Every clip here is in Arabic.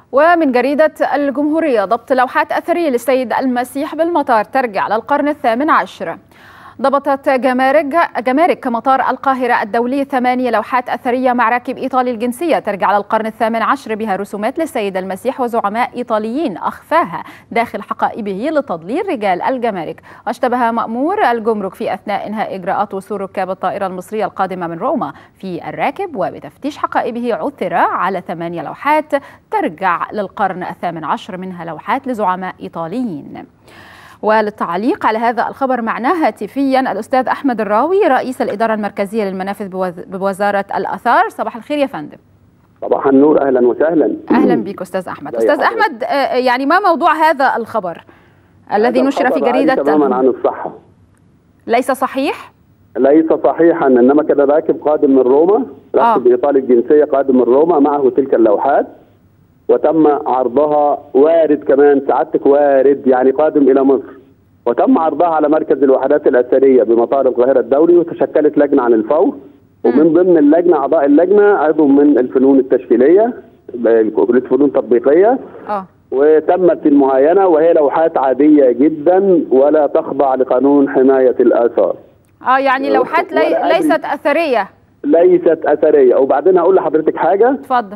ومن جريدة الجمهورية: ضبط لوحات أثرية للسيد المسيح بالمطار ترجع للقرن ال18. ضبطت جمارك مطار القاهرة الدولي 8 لوحات أثرية مع راكب إيطالي الجنسية ترجع للقرن ال18 بها رسومات للسيد المسيح وزعماء إيطاليين أخفاها داخل حقائبه لتضليل رجال الجمارك. واشتبه مأمور الجمرك في أثناء إنهاء إجراءات وصول ركاب الطائرة المصرية القادمة من روما في الراكب، وبتفتيش حقائبه عثر على 8 لوحات ترجع للقرن ال18 منها لوحات لزعماء إيطاليين. وللتعليق على هذا الخبر معنا هاتفيا الأستاذ أحمد الراوي رئيس الإدارة المركزية للمنافذ بوزارة الآثار. صباح الخير يا فندم. صباح النور، أهلا وسهلا. أهلا بك أستاذ أحمد. أستاذ أحمد، يعني ما موضوع هذا الخبر الذي نشر في جريدة تماما عن الصحة؟ ليس صحيح؟ ليس صحيحا، إنما كان راكب قادم من روما، راكب إيطالي الجنسية قادم من روما معه تلك اللوحات، وتم عرضها وارد كمان سعادتك وارد يعني قادم إلى مصر، وتم عرضها على مركز الوحدات الأثرية بمطار القاهرة الدولي، وتشكلت لجنة عن الفور، ومن ضمن اللجنة أعضاء اللجنة عضو من الفنون التشكيلية كلية فنون تطبيقية، وتمت المعاينة، وهي لوحات عادية جدا ولا تخضع لقانون حماية الآثار. يعني لوحات ليست أثرية. ليست أثرية. وبعدين هقول لحضرتك حاجة. اتفضل.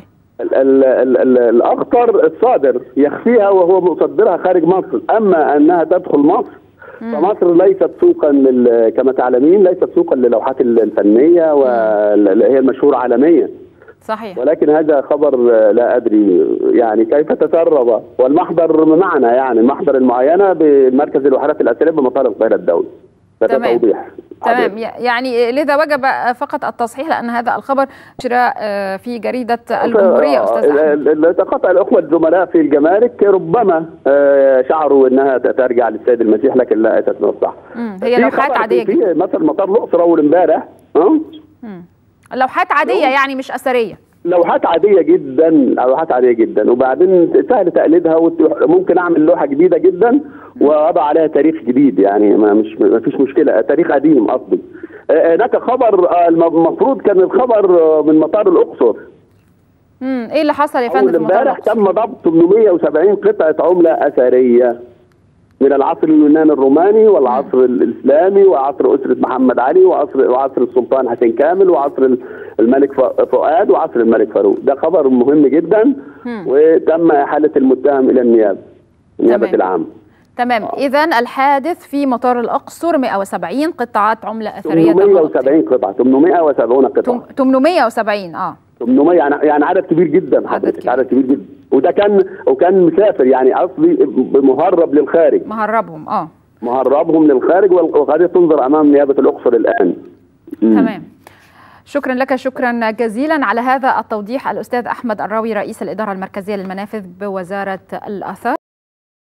الأخطر الصادر يخفيها وهو مصدرها خارج مصر، أما أنها تدخل مصر فمصر ليست سوقا كما تعلمين ليست سوقا للوحات الفنية وهي المشهورة عالميا. صحيح. ولكن هذا خبر لا أدري يعني كيف تسرب، والمحضر معنا، يعني محضر المعاينة بمركز الوحدات الأثرية بمطار القاهرة الدولي. تمام. تمام، يعني لذا وجب فقط التصحيح لأن هذا الخبر نشر في جريدة الجمهورية. أستاذ أحمد، تقاطع الأخوة الزملاء في الجمارك ربما شعروا أنها ترجع للسيد المسيح، لكن لا أساس صح. هي لوحات عادية جدا. في مثل مطار الأقصر أول امبارح لوحات عادية يعني مش أثرية. لوحات عادية جدا، لوحات عادية جدا، وبعدين سهل تقليدها، وممكن أعمل لوحة جديدة جدا وأضع عليها تاريخ جديد، يعني ما فيش مشكلة، تاريخ قديم قصدي. هناك خبر المفروض كان الخبر من مطار الأقصر. إيه اللي حصل يا فندم في مطار امبارح؟ الأقصر تم ضبط 870 قطعة عملة أثرية من العصر اليوناني الروماني والعصر الإسلامي وعصر أسرة محمد علي وعصر السلطان حسين كامل وعصر الملك فؤاد وعصر الملك فاروق. ده خبر مهم جدا، وتم إحالة المتهم إلى النيابة العامة. تمام. إذن الحادث في مطار الأقصر 170 قطعة عملة أثرية. 870 قطعة، 870 قطعة. 870 800 يعني عدد كبير جدا حضرتك، عدد كبير جدا. وده كان مسافر، يعني قصدي مهرب للخارج. مهربهم للخارج، والقضية تنظر أمام نيابة الأقصر الآن. تمام. شكرا لك، شكرا جزيلا على هذا التوضيح الأستاذ أحمد الراوي رئيس الإدارة المركزية للمنافذ بوزارة الآثار.